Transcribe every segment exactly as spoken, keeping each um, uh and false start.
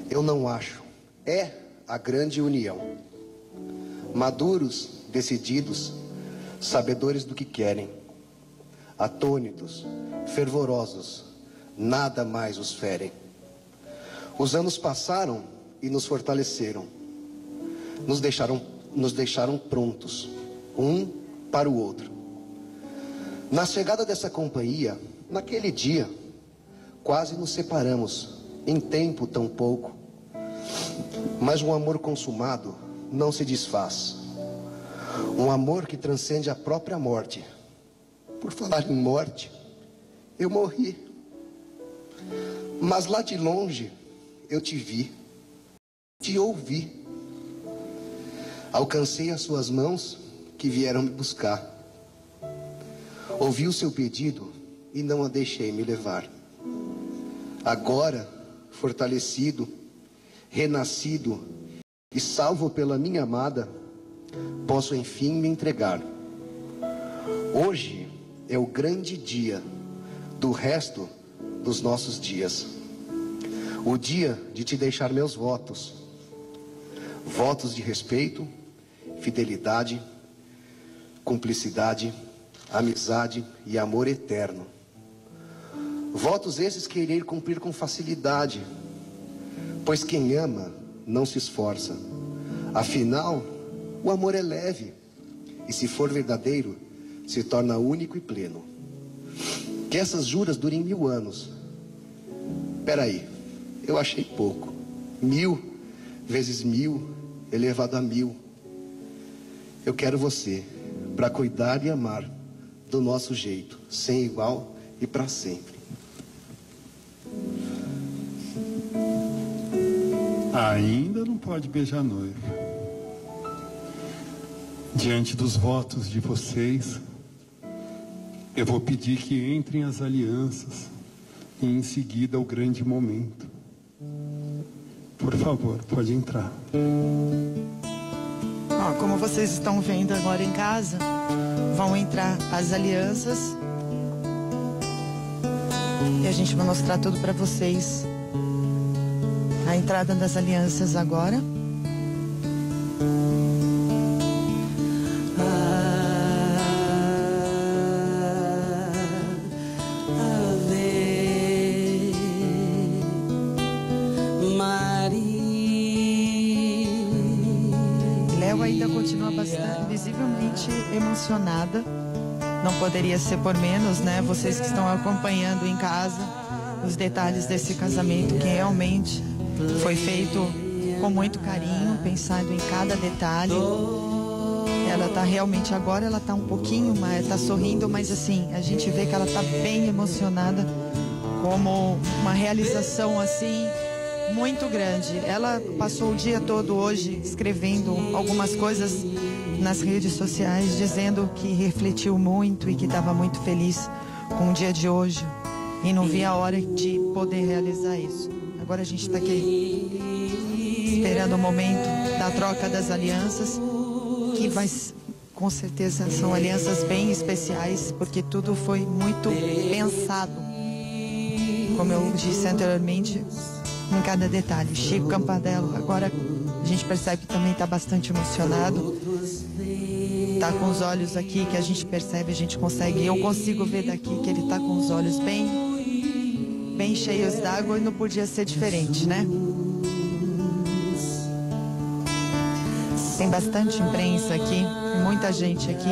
Eu não acho. É a grande união. Maduros, decididos, sabedores do que querem. Atônitos, fervorosos, nada mais os ferem. Os anos passaram e nos fortaleceram. Nos deixaram, nos deixaram prontos, um para o outro. Na chegada dessa companhia, naquele dia, quase nos separamos, em tempo tão pouco. Mas um amor consumado não se desfaz. Um amor que transcende a própria morte. Por falar em morte, eu morri. Mas lá de longe, eu te vi, te ouvi. Alcancei as suas mãos que vieram me buscar. Ouvi o seu pedido e não a deixei me levar. Agora, fortalecido, renascido e salvo pela minha amada, posso enfim me entregar. Hoje é o grande dia do resto dos nossos dias. O dia de te deixar meus votos. Votos de respeito, fidelidade, cumplicidade, amizade e amor eterno. Votos esses que irei cumprir com facilidade, pois quem ama não se esforça. Afinal, o amor é leve e, se for verdadeiro, se torna único e pleno. Que essas juras durem mil anos. Peraí, eu achei pouco. Mil vezes mil elevado a mil. Eu quero você para cuidar e amar do nosso jeito, sem igual e para sempre. Ainda não pode beijar a noiva. Diante dos votos de vocês, eu vou pedir que entrem as alianças e em seguida o grande momento. Por favor, pode entrar. Ó, como vocês estão vendo agora em casa, vão entrar as alianças e a gente vai mostrar tudo para vocês. A entrada das alianças agora. Léo ainda continua bastante, visivelmente emocionada. Não poderia ser por menos, né? Vocês que estão acompanhando em casa os detalhes desse casamento que realmente foi feito com muito carinho, pensado em cada detalhe. Ela tá realmente agora, ela tá um pouquinho mais, tá sorrindo, mas assim, a gente vê que ela tá bem emocionada, como uma realização assim muito grande. Ela passou o dia todo hoje escrevendo algumas coisas nas redes sociais, dizendo que refletiu muito e que estava muito feliz com o dia de hoje e não via a hora de poder realizar isso. Agora a gente está aqui esperando o momento da troca das alianças, que vai, com certeza são alianças bem especiais, porque tudo foi muito pensado, como eu disse anteriormente, em cada detalhe. Chico Campanella agora a gente percebe que também está bastante emocionado, está com os olhos aqui, que a gente percebe, a gente consegue, eu consigo ver daqui que ele está com os olhos bem bem cheios d'água, e não podia ser diferente, né? Tem bastante imprensa aqui, muita gente aqui.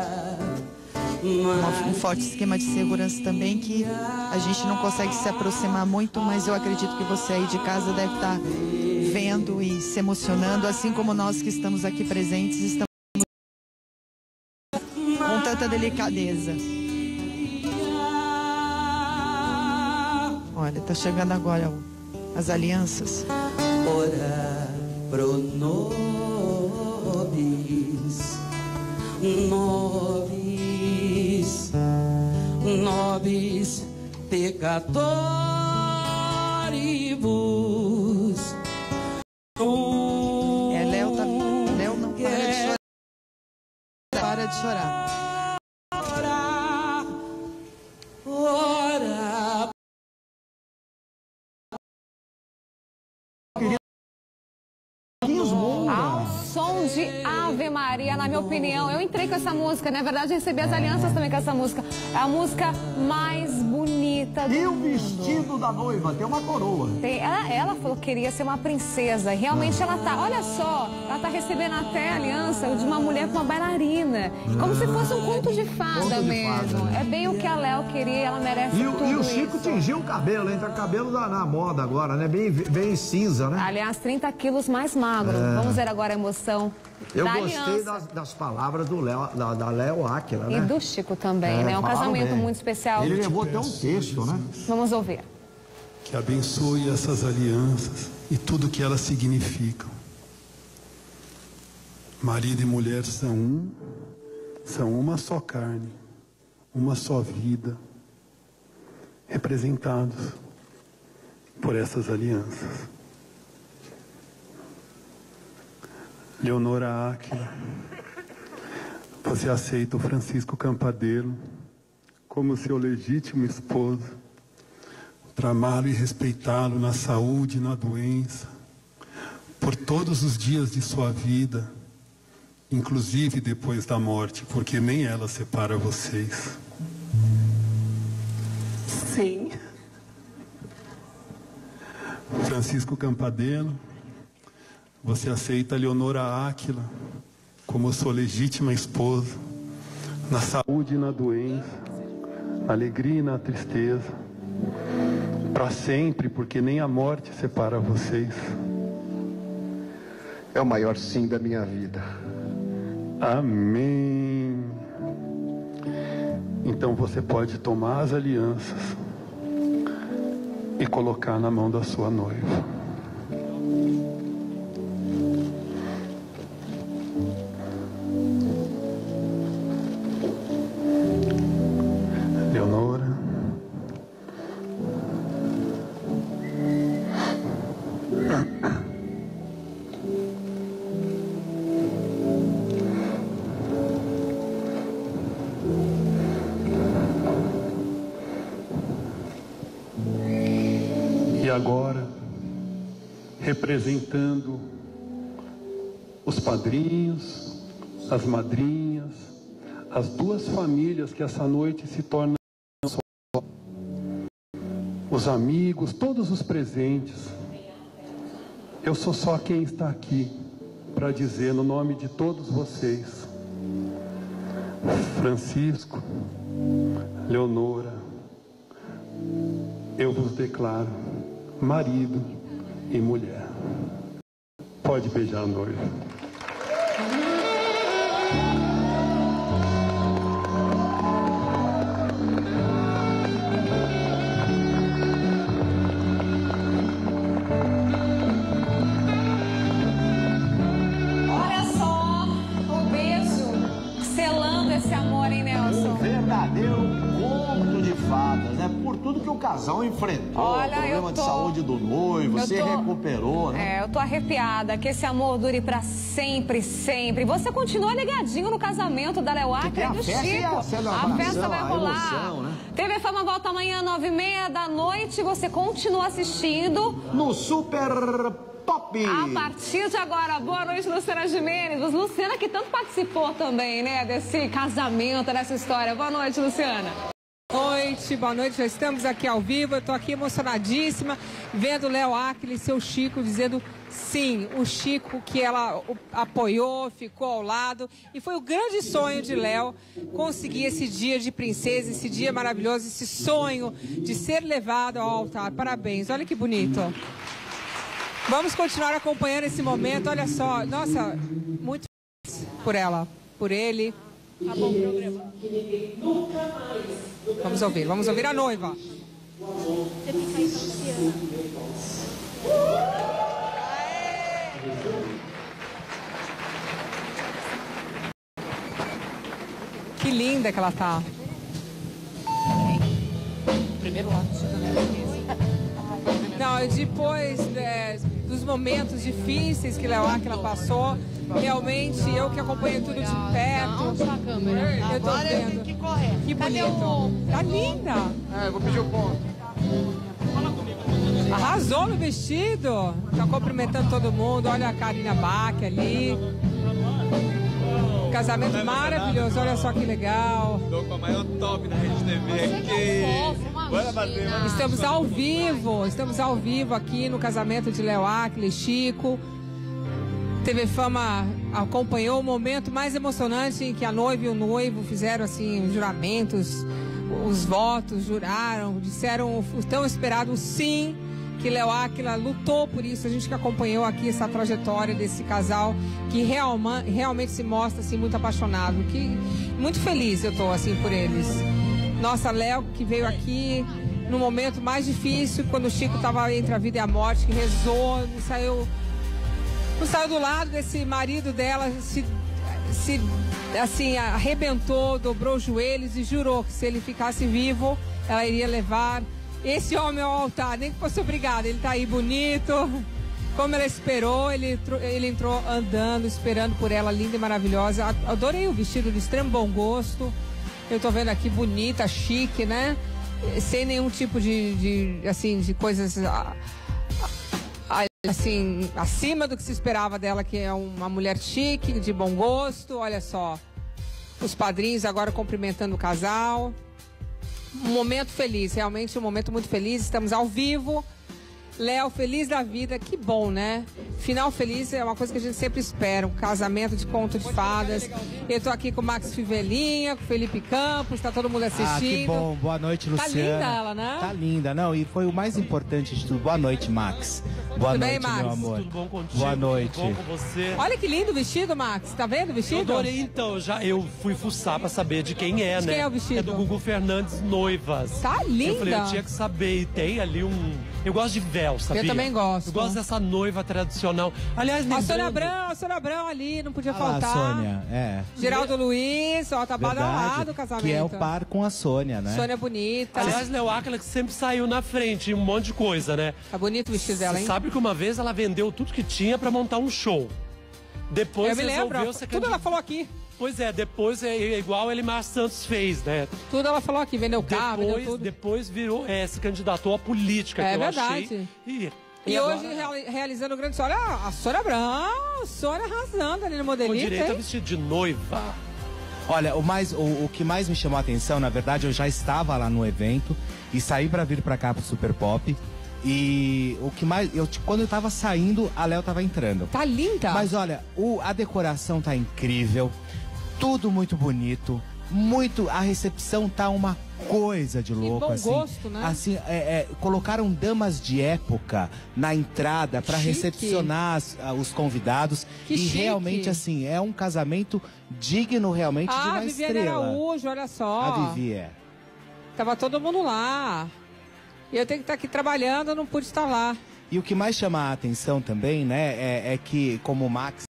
Uma, um forte esquema de segurança também, que a gente não consegue se aproximar muito, mas eu acredito que você aí de casa deve estar vendo e se emocionando, assim como nós que estamos aqui presentes estamos com tanta delicadeza. Olha, tá chegando agora ó, as alianças. Ora pro nobis, nobis, nobis peccatoribus. É, Léo tá, Léo não para de chorar. Para de chorar. som de Ave Maria, na minha opinião. Eu entrei com essa música, na verdade eu recebi as alianças também com essa música. É a música mais bonita do E o mundo. vestido da noiva tem uma coroa. Tem, ela, ela falou que queria ser uma princesa. Realmente ela tá, olha só, ela tá recebendo até a aliança de uma mulher com uma bailarina. Como se fosse um conto de fada Conto de mesmo. fada. É bem o que a Léo queria, ela merece E, o- tudo e o Chico isso. tingiu o cabelo, entra cabelo na, na moda agora, né? Bem, bem cinza, né? Aliás, trinta quilos mais magro. É. Vamos ver agora a emoção Eu da gostei aliança. das, das palavras do Léo, da, da Léo Áquila, né? E do Chico também, É, né? Um falaram casamento bem. muito especial. Ele levou até um texto, né? Vamos ouvir. Que abençoe essas alianças e tudo que elas significam. Marido e mulher são um, são uma só carne, uma só vida, representados por essas alianças. Leonora Áquila, você aceita o Francisco Campadelo como seu legítimo esposo, para amá-lo e respeitá-lo na saúde e na doença, por todos os dias de sua vida, inclusive depois da morte, porque nem ela separa vocês. Sim. Francisco Campadelo, você aceita Leonora Áquila como sua legítima esposa, na saúde e na doença, na alegria e na tristeza, para sempre, porque nem a morte separa vocês. É o maior sim da minha vida. Amém. Então você pode tomar as alianças e colocar na mão da sua noiva. Leonora. E agora, representando os padrinhos, as madrinhas, as duas famílias que essa noite se tornam só, os amigos, todos os presentes, eu sou só quem está aqui para dizer no nome de todos vocês, Francisco, Leonora, eu vos declaro marido e mulher. Pode beijar a noiva. Olha só o beijo selando esse amor, hein, Nelson? Um verdadeiro conto de fadas, né? Por tudo que o casal enfrentou, Olha, o problema eu de tô- saúde do noivo, eu se tô- recuperou, né? É, eu tô arrepiada, que esse amor dure pra sempre, sempre. Você continua ligadinho no casamento da Léo Áquila tem e a do festa e Chico. a celebração, festa vai a rolar. emoção, né? T V Fama volta amanhã, nove e meia da noite. Você continua assistindo. No Super Pop. A partir de agora, boa noite, Luciana Gimenez. Luciana que tanto participou também, né, desse casamento, dessa história. Boa noite, Luciana. Boa noite, boa noite, já estamos aqui ao vivo, eu tô aqui emocionadíssima, vendo o Léo Áquila e seu Chico dizendo sim, o Chico que ela o- apoiou, ficou ao lado, e foi o grande sonho de Léo conseguir esse dia de princesa, esse dia maravilhoso, esse sonho de ser levado ao altar. Parabéns, olha que bonito. Vamos continuar acompanhando esse momento, olha só, nossa, muito feliz por ela, por ele. Tá bom o programa. Vamos ouvir, vamos ouvir a noiva. Que linda que ela tá. Primeiro lado. Não, e depois é, dos momentos difíceis que Léo Áquila passou, realmente eu que acompanho tudo de perto. Onde está a câmera? Eu tô Agora eu vendo. tenho que correr. Que Cadê bonito. o- Tá linda. É, eu vou pedir o ponto. Arrasou no vestido. Tá cumprimentando todo mundo. Olha a Karina Bach ali. Casamento maravilhoso. Olha só que legal. Tô com a maior top da Rede T V aqui. Bora bater. Estamos ao vivo. Estamos ao vivo aqui no casamento de Léo Ackler e Chico. T V Fama acompanhou o momento mais emocionante em que a noiva e o noivo fizeram assim os juramentos, os votos, juraram, disseram o tão esperado sim, que Léo Ackler lutou por isso. A gente que acompanhou aqui essa trajetória desse casal que realma, realmente se mostra assim muito apaixonado, que muito feliz eu tô assim por eles. Nossa, Léo que veio aqui no momento mais difícil, quando o Chico estava entre a vida e a morte, que rezou, saiu Não saiu do lado desse marido dela, se, se assim, arrebentou, dobrou os joelhos e jurou que se ele ficasse vivo, ela iria levar esse homem ao altar, nem que fosse obrigado. Ele tá aí bonito, como ela esperou, ele, ele entrou andando, esperando por ela, linda e maravilhosa. Adorei o vestido de extremo bom gosto. Eu tô vendo aqui bonita, chique, né? Sem nenhum tipo de, de assim, de coisas assim, acima do que se esperava dela, que é uma mulher chique, de bom gosto. Olha só, os padrinhos agora cumprimentando o casal. Um momento feliz, realmente um momento muito feliz. Estamos ao vivo. Léo, feliz da vida, que bom, né? Final feliz é uma coisa que a gente sempre espera, um casamento de conto de fadas. Eu tô aqui com o Max Fivelinha, com o Felipe Campos, tá todo mundo assistindo. Ah, que bom, boa noite, Luciana. Tá linda ela, né? Tá linda, não, e foi o mais importante de tudo. Boa noite, Max. Boa Tudo noite, bem, Max? meu amor. Tudo bom contigo? Boa noite. Tudo bom com você? Olha que lindo o vestido, Max, tá vendo o vestido? Eu adorei, então, já eu fui fuçar pra saber de quem é, de né? Quem é o vestido? É do Gugu Fernandes Noivas. Tá linda. Eu falei, eu tinha que saber, e tem ali um... Eu gosto de véu, sabia? Eu também gosto. Eu gosto dessa noiva tradicional. Aliás, lembrando... A Sônia Abrão, a Sônia Abrão ali, não podia Ah, faltar. Sônia, é. Geraldo Luiz, ó, tá badalado o casamento. Que é o par com a Sônia, né? Sônia bonita. Aliás, Léo Ackler que sempre saiu na frente em um monte de coisa, né? Tá bonito o vestido dela, hein? Você sabe que uma vez ela vendeu tudo que tinha pra montar um show. Depois Eu me resolveu lembro, ser tudo candid- ela falou aqui. Pois é, depois é igual a Elimar Santos fez, né? Tudo ela falou aqui, vendeu carro, vendeu Depois, tudo. depois virou, é, se candidatou à política, É que eu verdade. achei. E, E, e agora, hoje reali- realizando o grande sonho. Olha a Sônia Abrão, a Sônia arrasando ali no com modelinho. direito a hein? vestido de noiva. Olha, o, mais, o, o que mais me chamou a atenção, na verdade, eu já estava lá no evento e saí pra vir pra cá pro Super Pop. E o que mais. Eu, quando eu tava saindo, a Léo tava entrando. Tá linda. Mas olha, o, a decoração tá incrível, tudo muito bonito, muito. A recepção tá uma coisa de louco, bom assim. gosto, né? Assim, é, é, colocaram damas de época na entrada para Chique. recepcionar as- a- os convidados. Que e chique. realmente, assim, é um casamento digno realmente de Ah, uma Viviane estrela. Araújo, olha só. A Vivi é. Tava todo mundo lá. E eu tenho que estar aqui trabalhando, eu não pude estar lá. E o que mais chama a atenção também, né, é, é que, como o Max,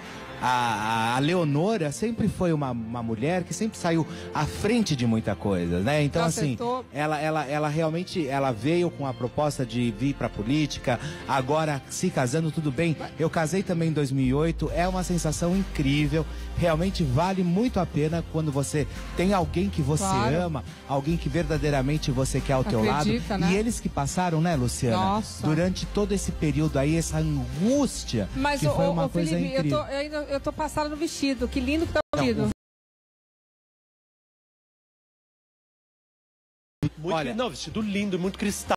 a, a Leonora sempre foi uma, uma mulher que sempre saiu à frente de muita coisa, né? Então, Ela assim, acertou. ela, ela, ela realmente, ela veio com a proposta de vir pra política, agora se casando, tudo bem. Eu casei também em dois mil e oito, é uma sensação incrível, realmente vale muito a pena quando você tem alguém que você Claro. ama, alguém que verdadeiramente você quer ao teu lado. Acredita, né? E eles que passaram, né, Luciana? Nossa. Durante todo esse período aí, essa angústia, Mas, que ô, foi ô, uma ô, coisa Felipe, eu incrível. tô, eu, ainda, eu tô passada no vestido. Que lindo que tá o Não, vestido. Muito, Olha. não, vestido lindo, muito cristal.